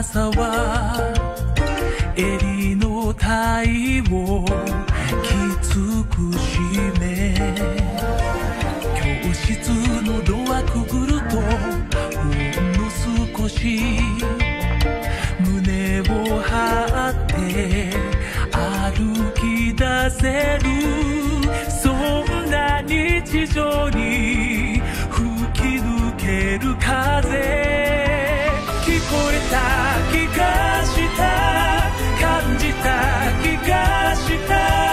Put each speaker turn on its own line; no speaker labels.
朝は襟のタイをきつく締め、教室のドアくぐるとほんの少し胸を張って歩き出せる、そんな日常に吹き抜ける風、聞こえた気がした、感じた気がした。